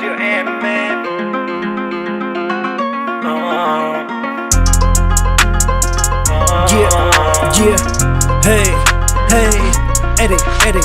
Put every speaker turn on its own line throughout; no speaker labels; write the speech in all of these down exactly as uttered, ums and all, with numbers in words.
Radio M. Oh. Oh.
Yeah, yeah, hey, hey, Eric, Eric.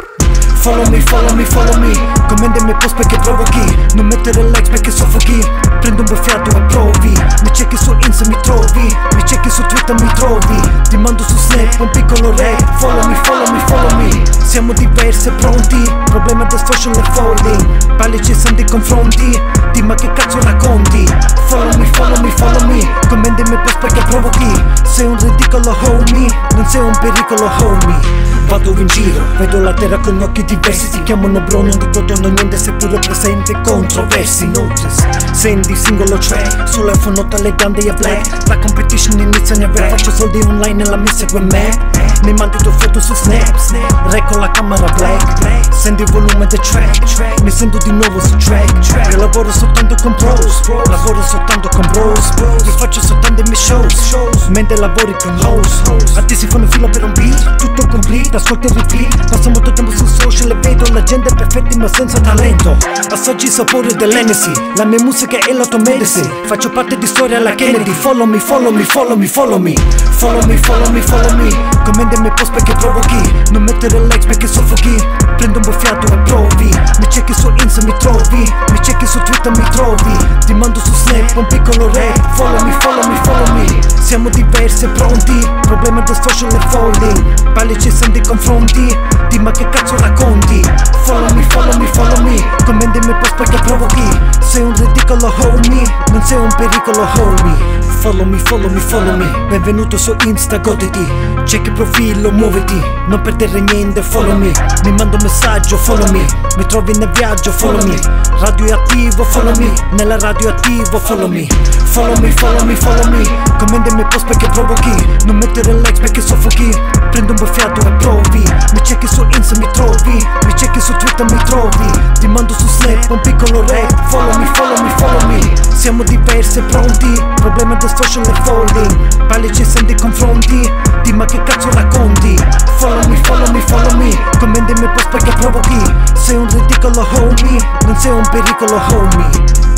Follow me, follow me, follow me. Commendami post perché provochi. Non mettere likes perché soffochi. Prendo un bel fiato e provi. Mi cerchi su Insta mi trovi. Mi cerchi su Twitter mi trovi. Ti mando su Snap un piccolo rap. Follow me, follow me, follow me. Siamo diversi e pronti. Problema del social e falling. Parli ci sono dei confronti. Dimmi ma che cazzo racconti. Follow me, follow me, follow me. Commendami post perché provochi. Sei un ridicolo homie. Non sei un pericolo homie. Vado in giro, vedo la terra con occhi diversi. Ti chiamano bro, non ricordano niente seppure presente controversi. Notice, senti singolo track sull'iPhone nota le grandi e black. La competition inizia a rap. Faccio soldi online e la mi segue me. Mi mandi due foto su Snap, Recco la camera black. Senti il volume del track. Mi sento di nuovo su track. Io lavoro soltanto con pros. Lavoro soltanto con bros. Io faccio soltanto i miei shows mentre lavori con host. A te si fanno fila per un beat. Tutto complete, ascolta il repeat. Passo molto tempo su social e vedo la gente perfetta ma senza talento. Assaggi il sapore dell'Hennessy. La mia musica è l'automedicine. Faccio parte di storia alla Kennedy. Follow me, follow me, follow me, follow me. Follow me, follow me, follow me. Commendami post perché provochi. Non mettere likes perché soffochi. Prendo un bel fiato e provi. Mi cerchi su Insta mi trovi. Mi cerchi su Twitter mi trovi. Ti mando su Snap un piccolo rap. Follow me, follow me, follow me. Siamo diversi e pronti. Problema del social e falling. Parli ci sono dei confronti. Dimmi ma che cazzo racconti. Follow me, follow me, follow me. Commendami post perché provochi. Sei un ridicolo homie. Non sei un pericolo homie. Follow me, follow me, follow me. Benvenuto su Insta, goditi. Check il profilo, muoviti. Non perdere niente, follow me. Mi mando un messaggio, follow me. Mi trovi nel viaggio, follow me. Radio è attivo, follow me. Nella radio attivo, follow me. Follow me, follow me, follow me. Commendami post perché provochi. Non mettere likes perché soffochi. Prendo un bel fiato e provi. Mi cerchi su Insta mi trovi. Mi cerchi su Twitter mi trovi. Ti mando su Snap un piccolo rap. Follow me, follow me, follow me. Siamo diversi e pronti. Problema del social e falling. Parli ci sono dei confronti. Dimmi ma che cazzo racconti. Follow me, follow me, follow me. Commendami post perché provochi. Sei un ridicolo homie. Non sei un pericolo homie.